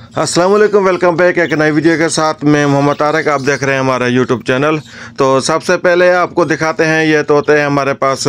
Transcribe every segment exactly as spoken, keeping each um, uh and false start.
अस्सलाम वालेकुम, welcome back एक नई वीडियो के साथ। मैं मोहम्मद तारक, आप देख रहे हैं हमारा यूट्यूब चैनल। तो सबसे पहले आपको दिखाते हैं, ये तोते हैं हमारे पास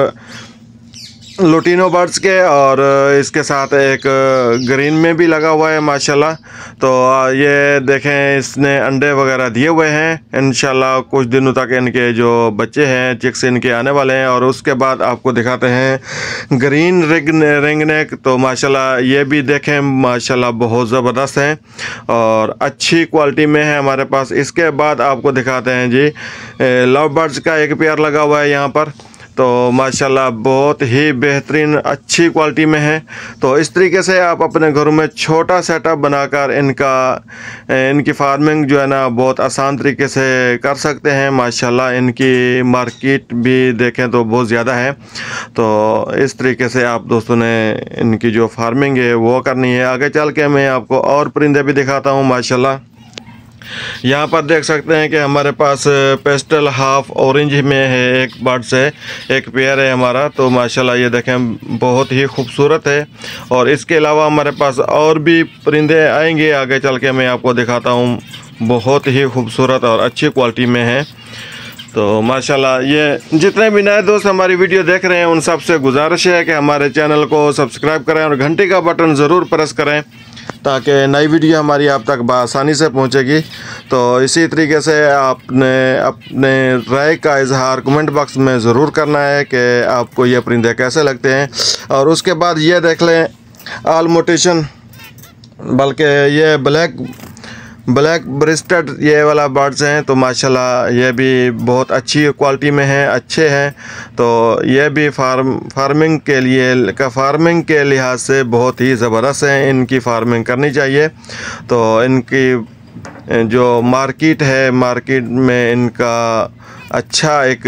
लुटिनो बर्ड्स के, और इसके साथ एक ग्रीन में भी लगा हुआ है माशाल्लाह। तो ये देखें, इसने अंडे वगैरह दिए हुए हैं। इंशाल्लाह कुछ दिनों तक इनके जो बच्चे हैं, चिक्स इनके आने वाले हैं। और उसके बाद आपको दिखाते हैं ग्रीन रिंग रिंगनेक। तो माशाल्लाह ये भी देखें, माशाल्लाह बहुत ज़बरदस्त हैं और अच्छी क्वालिटी में है हमारे पास। इसके बाद आपको दिखाते हैं जी लव बर्ड्स का एक पेयर लगा हुआ है यहाँ पर। तो माशाल्लाह बहुत ही बेहतरीन अच्छी क्वालिटी में है। तो इस तरीके से आप अपने घरों में छोटा सेटअप बनाकर इनका इनकी फार्मिंग जो है ना बहुत आसान तरीके से कर सकते हैं। माशाल्लाह इनकी मार्केट भी देखें तो बहुत ज़्यादा है। तो इस तरीके से आप दोस्तों ने इनकी जो फार्मिंग है वो करनी है। आगे चल के मैं आपको और परिंदे भी दिखाता हूँ माशाल्लाह। यहाँ पर देख सकते हैं कि हमारे पास पेस्टल हाफ ऑरेंज में है एक बर्ड से, एक पेयर है हमारा। तो माशाल्लाह ये देखें बहुत ही खूबसूरत है। और इसके अलावा हमारे पास और भी परिंदे आएंगे, आगे चल के मैं आपको दिखाता हूँ। बहुत ही खूबसूरत और अच्छी क्वालिटी में है। तो माशाल्लाह ये जितने भी नए दोस्त हमारी वीडियो देख रहे हैं उन सब से गुजारिश है कि हमारे चैनल को सब्सक्राइब करें और घंटी का बटन ज़रूर प्रेस करें, ताकि नई वीडियो हमारी आप तक बआसानी से पहुंचेगी। तो इसी तरीके से आपने अपने राय का इजहार कमेंट बॉक्स में ज़रूर करना है कि आपको ये परिंदे कैसे लगते हैं। और उसके बाद ये देख लें ऑल मोटेशन, बल्कि ये ब्लैक ब्लैक ब्रेस्टेड ये वाला बर्ड्स हैं। तो माशाल्लाह ये भी बहुत अच्छी क्वालिटी में हैं, अच्छे हैं। तो ये भी फार्म फार्मिंग के लिए का फार्मिंग के लिहाज से बहुत ही ज़बरदस्त हैं, इनकी फार्मिंग करनी चाहिए। तो इनकी जो मार्केट है, मार्केट में इनका अच्छा एक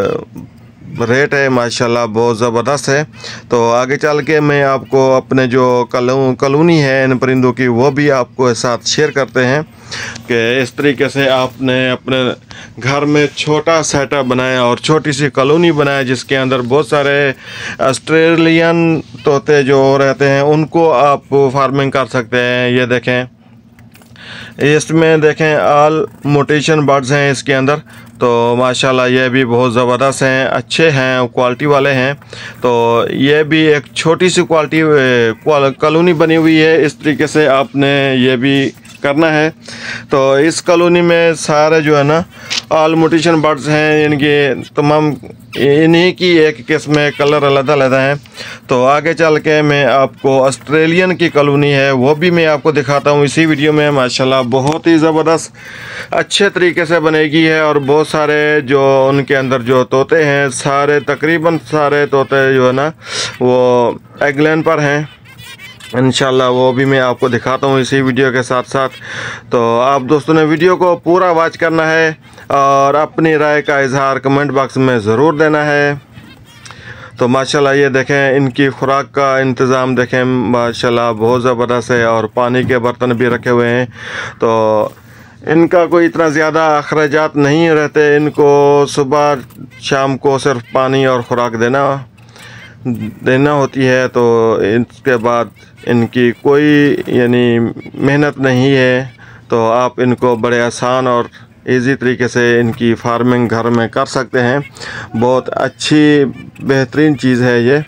रेट है माशाल्लाह, बहुत ज़बरदस्त है। तो आगे चल के मैं आपको अपने जो कलू कॉलोनी है इन परिंदों की वो भी आपको साथ शेयर करते हैं कि इस तरीके से आपने अपने घर में छोटा सेटअप बनाया और छोटी सी कॉलोनी बनाया, जिसके अंदर बहुत सारे ऑस्ट्रेलियन तोते जो रहते हैं उनको आप फार्मिंग कर सकते हैं। ये देखें, इसमें देखें ऑल मोटेशन बर्ड्स हैं इसके अंदर। तो माशाल्लाह ये भी बहुत ज़बरदस्त हैं, अच्छे हैं, क्वालिटी वाले हैं। तो ये भी एक छोटी सी क्वालिटी कॉलोनी बनी हुई है, इस तरीके से आपने ये भी करना है। तो इस कॉलोनी में सारे जो है ना ऑल मोटेशन बर्ड्स हैं, इनके तमाम इन्हीं की एक किस्म कलर अलग अलग हैं। तो आगे चल के मैं आपको ऑस्ट्रेलियन की कॉलोनी है वो भी मैं आपको दिखाता हूँ इसी वीडियो में। माशाल्लाह बहुत ही ज़बरदस्त अच्छे तरीके से बनेगी है। और बहुत सारे जो उनके अंदर जो तोते हैं, सारे तकरीबन सारे तोते जो है ना वो एगलैंड पर हैं। इंशाल्लाह वो भी मैं आपको दिखाता हूँ इसी वीडियो के साथ साथ। तो आप दोस्तों ने वीडियो को पूरा वॉच करना है और अपनी राय का इजहार कमेंट बॉक्स में ज़रूर देना है। तो माशाल्लाह ये देखें, इनकी खुराक का इंतज़ाम देखें, माशाल्लाह बहुत ज़बरदस्त है। और पानी के बर्तन भी रखे हुए हैं। तो इनका कोई इतना ज़्यादा अखराजात नहीं रहते, इनको सुबह शाम को सिर्फ पानी और खुराक देना देना होती है। तो इसके बाद इनकी कोई यानी मेहनत नहीं है। तो आप इनको बड़े आसान और इजी तरीके से इनकी फार्मिंग घर में कर सकते हैं। बहुत अच्छी बेहतरीन चीज़ है ये।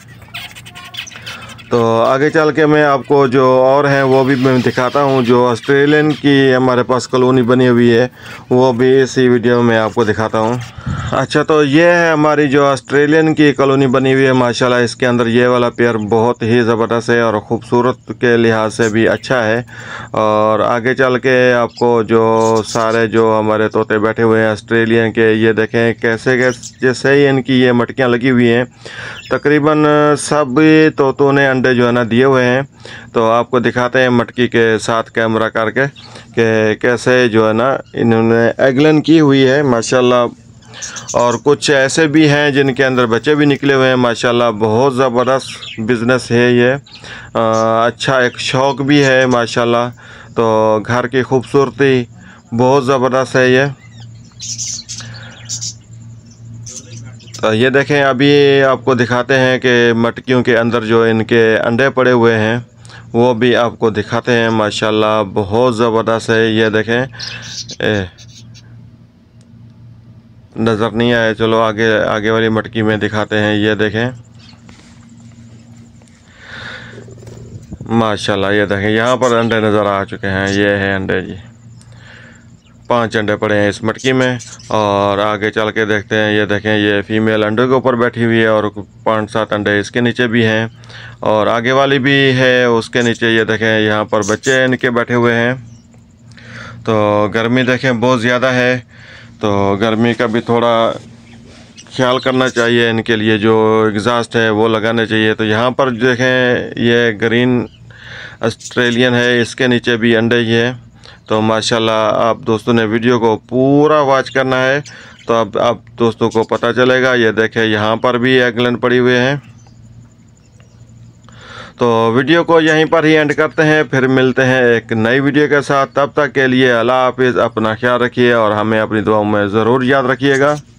तो आगे चल के मैं आपको जो और हैं वो भी मैं दिखाता हूँ। जो ऑस्ट्रेलियन की हमारे पास कॉलोनी बनी हुई है वो भी इसी वीडियो में आपको दिखाता हूँ। अच्छा, तो ये है हमारी जो ऑस्ट्रेलियन की कॉलोनी बनी हुई है माशाल्लाह। इसके अंदर ये वाला पेयर बहुत ही ज़बरदस्त है और ख़ूबसूरत के लिहाज से भी अच्छा है। और आगे चल के आपको जो सारे जो हमारे तोते बैठे हुए हैं ऑस्ट्रेलियन के, ये देखें कैसे कैसे जैसे ही इनकी ये मटकियाँ लगी हुई हैं। तकरीबन सभी तोतों ने अंडे जो है ना दिए हुए हैं। तो आपको दिखाते हैं मटकी के साथ कैमरा करके कि कैसे जो है ना इन्होंने एगलन की हुई है माशाल्लाह। और कुछ ऐसे भी हैं जिनके अंदर बच्चे भी निकले हुए हैं माशाल्लाह। बहुत ज़बरदस्त बिज़नेस है ये, आ, अच्छा एक शौक़ भी है माशाल्लाह। तो घर की खूबसूरती बहुत ज़बरदस्त है ये। तो ये देखें, अभी आपको दिखाते हैं कि मटकियों के अंदर जो इनके अंडे पड़े हुए हैं वो भी आपको दिखाते हैं। माशाल्लाह बहुत ज़बरदस्त है। ये देखें, ए, नज़र नहीं आया, चलो आगे आगे वाली मटकी में दिखाते हैं। ये देखें माशाल्लाह, ये देखें यहाँ पर अंडे नज़र आ चुके हैं। ये है अंडे जी, पांच अंडे पड़े हैं इस मटकी में। और आगे चल के देखते हैं। ये देखें, ये फीमेल अंडे के ऊपर बैठी हुई है और पाँच सात अंडे इसके नीचे भी हैं और आगे वाली भी है उसके नीचे। ये देखें यहाँ पर बच्चे इनके बैठे हुए हैं। तो गर्मी देखें बहुत ज़्यादा है, तो गर्मी का भी थोड़ा ख्याल करना चाहिए। इनके लिए जो एग्जॉस्ट है वो लगाने चाहिए। तो यहाँ पर देखें, ये ग्रीन ऑस्ट्रेलियन है, इसके नीचे भी अंडे ही है। तो माशाल्लाह आप दोस्तों ने वीडियो को पूरा वॉच करना है, तो अब आप दोस्तों को पता चलेगा। ये देखें यहाँ पर भी एगलैंड पड़ी हुए हैं। तो वीडियो को यहीं पर ही एंड करते हैं, फिर मिलते हैं एक नई वीडियो के साथ। तब तक के लिए अल्लाह हाफिज़, अपना ख्याल रखिए और हमें अपनी दुआओं में ज़रूर याद रखिएगा।